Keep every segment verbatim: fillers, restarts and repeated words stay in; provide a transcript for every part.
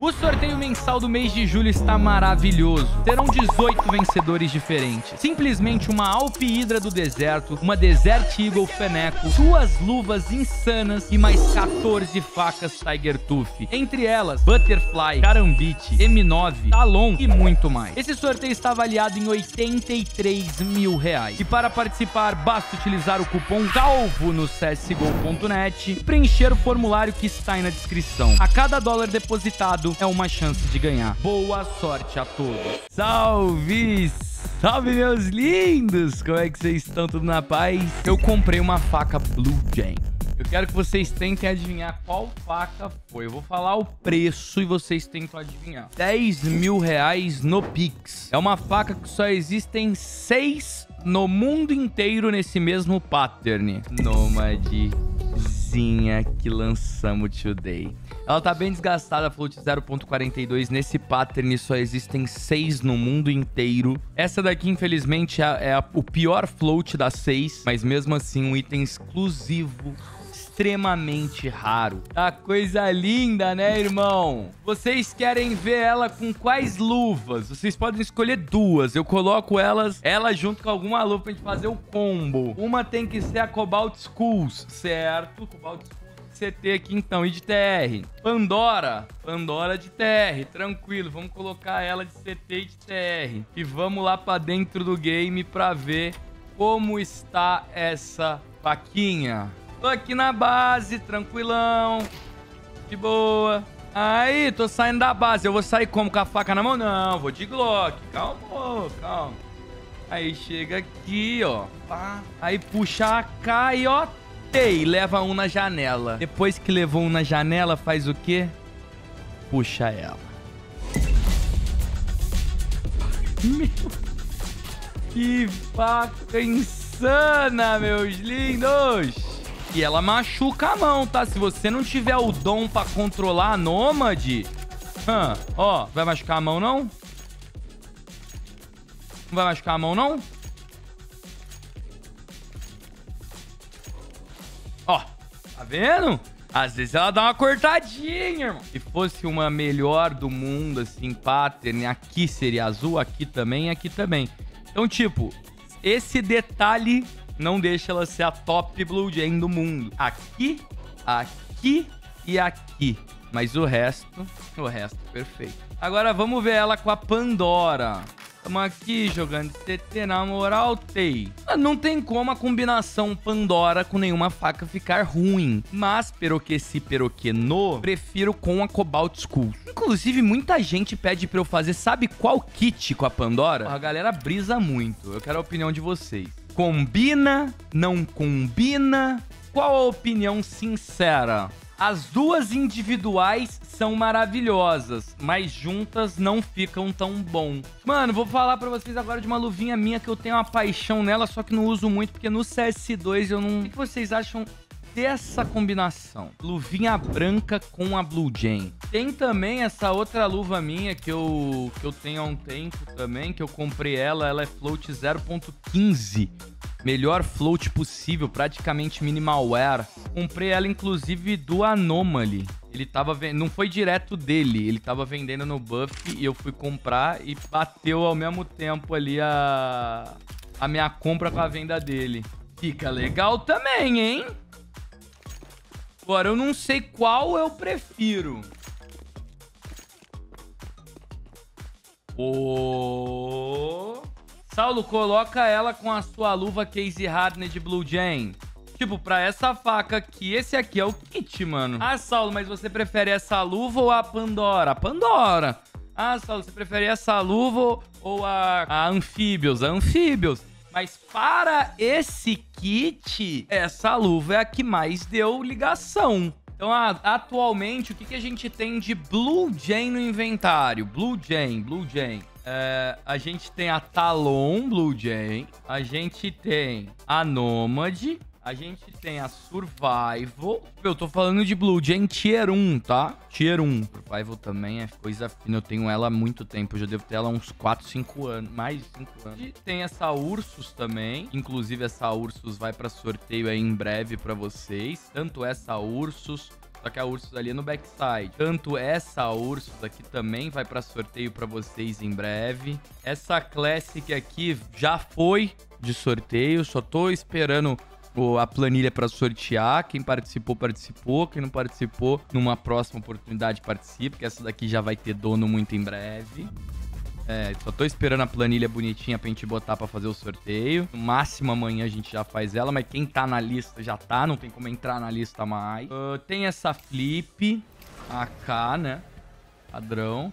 O sorteio mensal do mês de julho está maravilhoso. Terão dezoito vencedores diferentes. Simplesmente uma Alp Hydra do deserto, uma Desert Eagle Feneco, duas luvas insanas e mais quatorze facas Tiger Tooth. Entre elas, Butterfly, Karambit, M nove, Talon e muito mais. Esse sorteio está avaliado em oitenta e três mil reais. E para participar, basta utilizar o cupom CALVO no C S G O ponto net e preencher o formulário que está aí na descrição. A cada dólar depositado é uma chance de ganhar. Boa sorte a todos. Salve! Salve, meus lindos! Como é que vocês estão? Tudo na paz? Eu comprei uma faca Blue Jay. Eu quero que vocês tentem adivinhar qual faca foi. Eu vou falar o preço e vocês tentam adivinhar. dez mil reais no Pix. É uma faca que só existem seis no mundo inteiro nesse mesmo pattern. Nomadzinha que lançamos today. Ela tá bem desgastada, float zero ponto quarenta e dois. Nesse pattern só existem seis no mundo inteiro. Essa daqui, infelizmente, é, é a, o pior float das seis. Mas mesmo assim, um item exclusivo, extremamente raro. Tá coisa linda, né, irmão? Vocês querem ver ela com quais luvas? Vocês podem escolher duas. Eu coloco elas, ela junto com alguma luva pra gente fazer o combo. Uma tem que ser a Cobalt Skulls, certo? Cobalt Skulls. C T aqui então, e de T R. Pandora, Pandora de T R, tranquilo, vamos colocar ela de C T e de T R. E vamos lá pra dentro do game pra ver como está essa faquinha. Tô aqui na base, tranquilão, de boa. Aí, tô saindo da base, eu vou sair como, com a faca na mão? Não, vou de Glock, calma, calma. Aí chega aqui, ó, pá. Aí puxa a K e ó, e leva um na janela. Depois que levou um na janela, faz o quê? Puxa ela. Meu... Que faca insana, meus lindos. E ela machuca a mão, tá? Se você não tiver o dom pra controlar a Nômade... Hum, ó, vai machucar a mão, não? Não vai machucar a mão, não? Ó, tá vendo? Às vezes ela dá uma cortadinha, irmão. Se fosse uma melhor do mundo, assim, pattern, aqui seria azul, aqui também, aqui também. Então, tipo, esse detalhe não deixa ela ser a top Blue Jay do mundo. Aqui, aqui e aqui. Mas o resto, o resto, perfeito. Agora vamos ver ela com a Pandora. Estamos aqui jogando T T, na moral, Tei. Não tem como a combinação Pandora com nenhuma faca ficar ruim. Mas, peroque si, peroque no, prefiro com a Cobalt Skulls. Inclusive, muita gente pede pra eu fazer, sabe qual kit com a Pandora? A galera brisa muito. Eu quero a opinião de vocês. Combina? Não combina? Qual a opinião sincera? As duas individuais são maravilhosas, mas juntas não ficam tão bom. Mano, vou falar pra vocês agora de uma luvinha minha que eu tenho uma paixão nela, só que não uso muito, porque no C S dois eu não... O que vocês acham dessa combinação? Luvinha branca com a Blue Jay. Tem também essa outra luva minha que eu, que eu tenho há um tempo também, que eu comprei ela, ela é float zero ponto quinze. Melhor float possível, praticamente minimal wear. Comprei ela, inclusive, do Anomaly. Ele tava vendendo... Não foi direto dele. Ele tava vendendo no Buff e eu fui comprar e bateu ao mesmo tempo ali a... a minha compra com a venda dele. Fica legal também, hein? Agora, eu não sei qual eu prefiro. O... Saulo, coloca ela com a sua luva Case Hardened Blue Jay. Tipo, pra essa faca aqui, esse aqui é o kit, mano. Ah, Saulo, mas você prefere essa luva ou a Pandora? A Pandora. Ah, Saulo, você prefere essa luva ou a, a Amphibious? A Amphibious. Mas para esse kit, essa luva é a que mais deu ligação. Então, ah, atualmente, o que, que a gente tem de Blue Jay no inventário? Blue Jay, Blue Jay. É, a gente tem a Talon Blue Jay. A gente tem a Nomad. A gente tem a Survival. Eu tô falando de Blue Jay Tier um, tá? Tier um. Survival também é coisa fina. Eu tenho ela há muito tempo. Eu já devo ter ela há uns quatro, cinco anos. Mais de cinco anos. E tem essa Ursus também. Inclusive, essa Ursus vai pra sorteio aí em breve pra vocês. Tanto essa Ursus... Só que a Ursus ali é no backside. Tanto essa Ursus aqui também vai pra sorteio pra vocês em breve. Essa Classic aqui já foi de sorteio. Só tô esperando a planilha pra sortear. Quem participou, participou. Quem não participou, numa próxima oportunidade participa. Porque essa daqui já vai ter dono muito em breve. É, só tô esperando a planilha bonitinha pra gente botar pra fazer o sorteio. No máximo amanhã a gente já faz ela, mas quem tá na lista já tá, não tem como entrar na lista mais. Uh, tem essa Flip, A K, né? Padrão.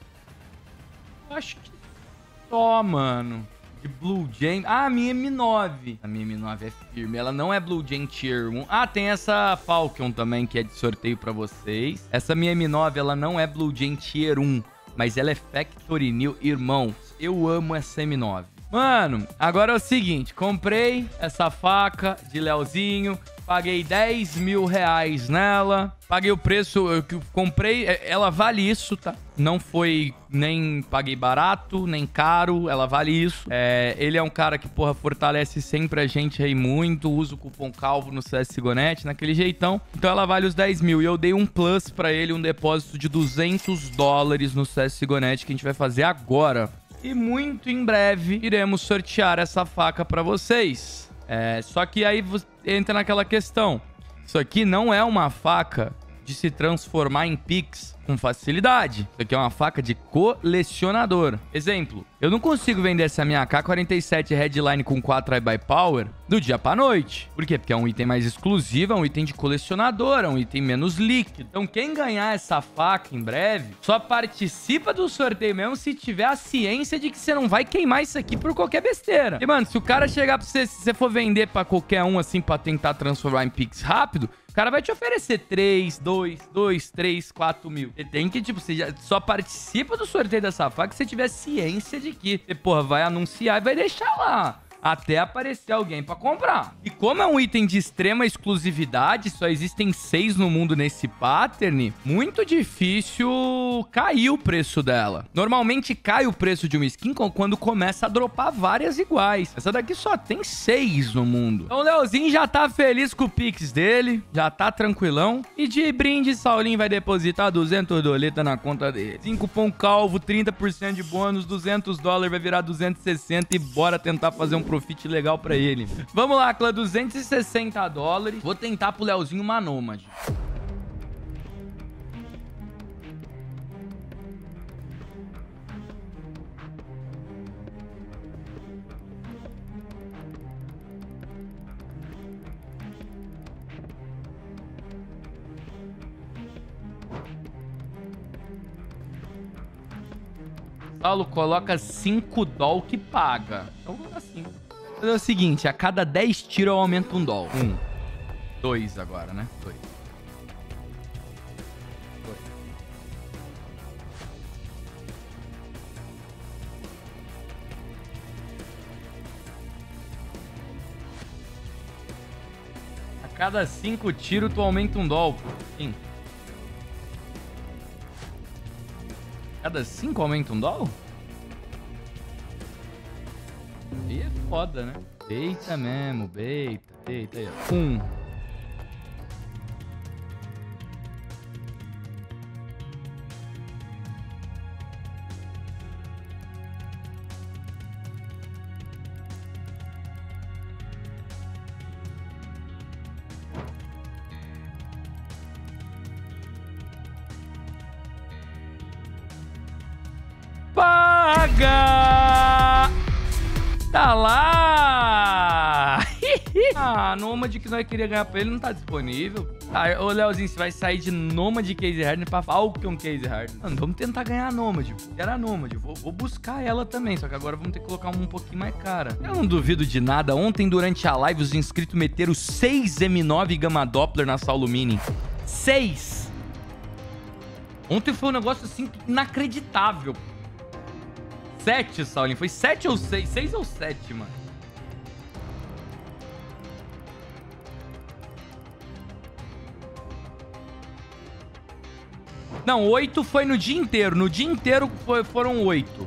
Eu acho que só, mano. De Blue Jay. Ah, a minha M nove. A minha M nove é firme. Ela não é Blue Jay Tier um. Ah, tem essa Falcon também, que é de sorteio pra vocês. Essa minha M nove, ela não é Blue Jay Tier um. Mas ela é Factory New. Irmãos, eu amo essa M nove. Mano, agora é o seguinte. Comprei essa faca de Leozinho. Paguei dez mil reais nela. Paguei o preço que eu comprei. Ela vale isso, tá? Não foi nem paguei barato, nem caro. Ela vale isso. É, ele é um cara que, porra, fortalece sempre a gente aí muito. Usa o cupom CALVO no C S G O ponto net, naquele jeitão. Então ela vale os dez mil. E eu dei um plus pra ele, um depósito de duzentos dólares no C S G O ponto net que a gente vai fazer agora. E muito em breve iremos sortear essa faca pra vocês. É, só que aí entra naquela questão. Isso aqui não é uma faca de se transformar em Pix com facilidade. Isso aqui é uma faca de colecionador. Exemplo, eu não consigo vender essa minha A K quarenta e sete Headline com quatro iBuy Power do dia pra noite. Por quê? Porque é um item mais exclusivo, é um item de colecionador, é um item menos líquido. Então quem ganhar essa faca em breve, só participa do sorteio mesmo se tiver a ciência de que você não vai queimar isso aqui por qualquer besteira. E, mano, se o cara chegar pra você, se você for vender pra qualquer um, assim, pra tentar transformar em Pix rápido, o cara vai te oferecer três, dois, dois, três, quatro mil. Você tem que, tipo, você já só participa do sorteio dessa faca se você tiver ciência de que você, porra, vai anunciar e vai deixar lá até aparecer alguém pra comprar. E como é um item de extrema exclusividade, só existem seis no mundo nesse pattern, muito difícil cair o preço dela. Normalmente cai o preço de uma skin quando começa a dropar várias iguais. Essa daqui só tem seis no mundo. Então o Leozinho já tá feliz com o Pix dele, já tá tranquilão. E de brinde, Saulinho vai depositar duzentos doletas na conta dele. cinco pão calvo, trinta por cento de bônus, duzentos dólares vai virar duzentos e sessenta e bora tentar fazer um profit legal pra ele. Vamos lá, clã, duzentos e sessenta dólares. Vou tentar pro Leozinho uma Nômade. Saulo, coloca cinco doll que paga. Então vou colocar cinco. É o seguinte, a cada dez tiros eu aumento um doll. Um. Dois agora, né? Dois. Dois. A cada cinco tiros tu aumenta um doll. Sim. Cada cinco aumenta um doll? E é foda, né? Beita mesmo, beita, beita aí, ó. Um. Paga! Tá lá! Ah, Nômade que nós queria ganhar pra ele não tá disponível. Tá, ô Leozinho, você vai sair de Nômade Case Hard pra Falcon Case Hard. Mano, vamos tentar ganhar a Nômade. Era a Nômade. Vou, vou buscar ela também, só que agora vamos ter que colocar um pouquinho mais cara. Eu não duvido de nada. Ontem, durante a live, os inscritos meteram seis M nove Gamma Doppler na Saulo Mini. seis! Ontem foi um negócio, assim, inacreditável. sete, Saulinho. Foi sete ou seis? seis ou sete, mano. Não, oito foi no dia inteiro. No dia inteiro foi, foram oito.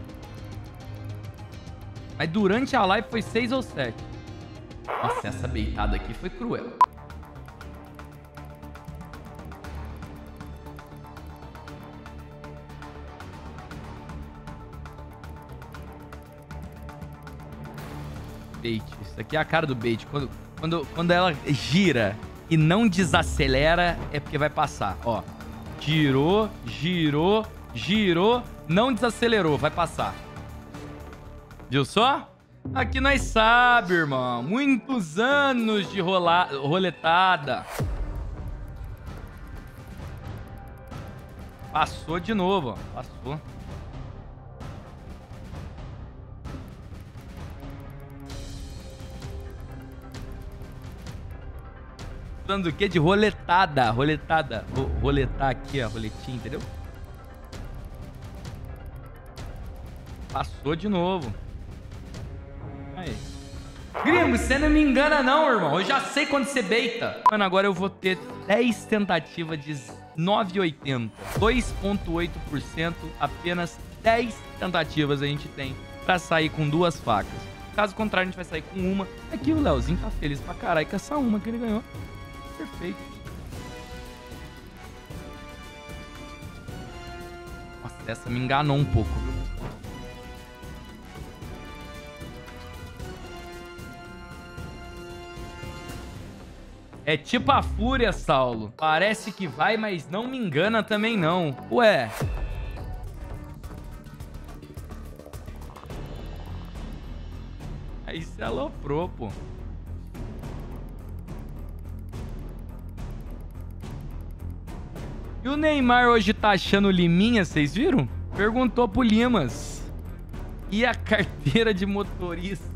Mas durante a live foi seis ou sete. Nossa, essa beitada aqui foi cruel. bait. Isso aqui é a cara do bait. Quando, quando, quando ela gira e não desacelera, é porque vai passar. Ó, girou, girou, girou, não desacelerou, vai passar. Viu só? Aqui nós sabe, irmão. Muitos anos de rola... roletada. Passou de novo, ó. Passou. Falando do quê? De roletada. Roletada. Vou roletar aqui, ó. Roletinha, entendeu? Passou de novo. Aí. Gringo, você não me engana não, irmão. Eu já sei quando você beita. Mano, agora eu vou ter dez tentativas de nove e oitenta. dois vírgula oito por cento. Apenas dez tentativas a gente tem pra sair com duas facas. Caso contrário, a gente vai sair com uma. Aqui o Leozinho tá feliz pra caralho com essa uma que ele ganhou. Perfeito. Nossa, essa me enganou um pouco, viu? É tipo a fúria, Saulo. Parece que vai, mas não me engana também não. Ué. Aí você aloprou, pô. E o Neymar hoje tá achando Liminha, vocês viram? Perguntou pro Limas. E a carteira de motorista?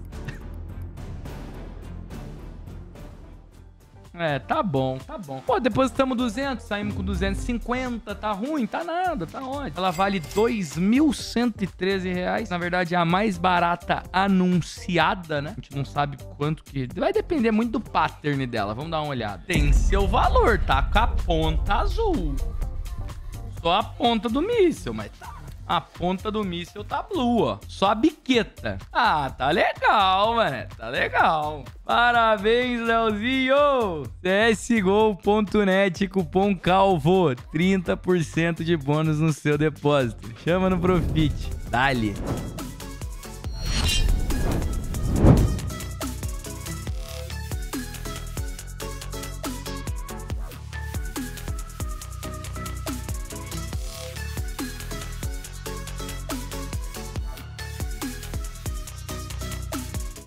É, tá bom, tá bom. Pô, depositamos duzentos, saímos com duzentos e cinquenta, tá ruim, tá nada, tá ótimo. Ela vale dois mil cento e treze reais. Na verdade, é a mais barata anunciada, né? A gente não sabe quanto que... Vai depender muito do pattern dela, vamos dar uma olhada. Tem seu valor, tá com a ponta azul. Só a ponta do míssil, mas tá... A ponta do míssil tá blue, ó. Só a biqueta. Ah, tá legal, mano. Tá legal. Parabéns, Leozinho. C S G O ponto net, cupom CALVO. trinta por cento de bônus no seu depósito. Chama no Profit. Dale.